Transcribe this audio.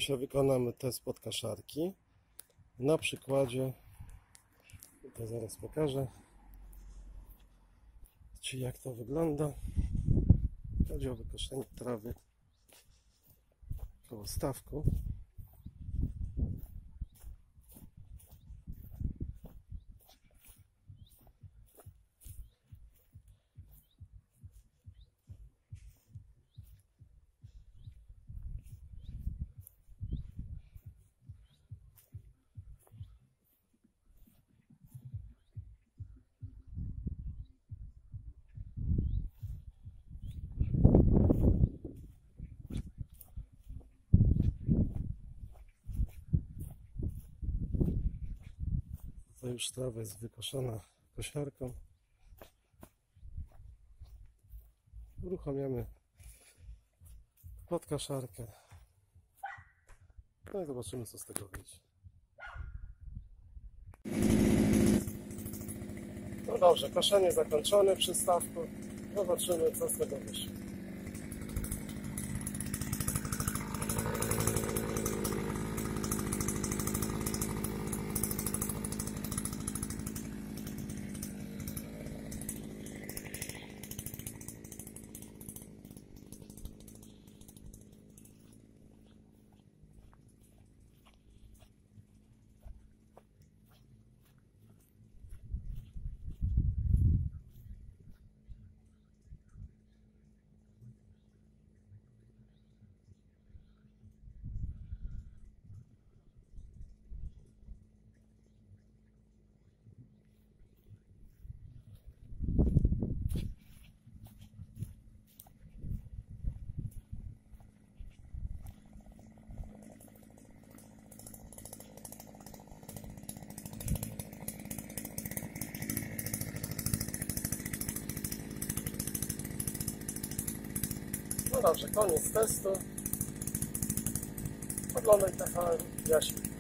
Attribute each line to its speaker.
Speaker 1: Dzisiaj wykonamy test podkaszarki na przykładzie, to zaraz pokażę Ci, jak to wygląda. Chodzi o wykoszenie trawy koło stawku. To już trawa jest wykoszona kosiarką. Uruchamiamy podkaszarkę. No i zobaczymy, co z tego wyjdzie. No dobrze, koszenie zakończone przy stawku. Zobaczymy, co z tego wyjdzie. No dobrze, koniec testu. Oglądaj TVN Jaśmie.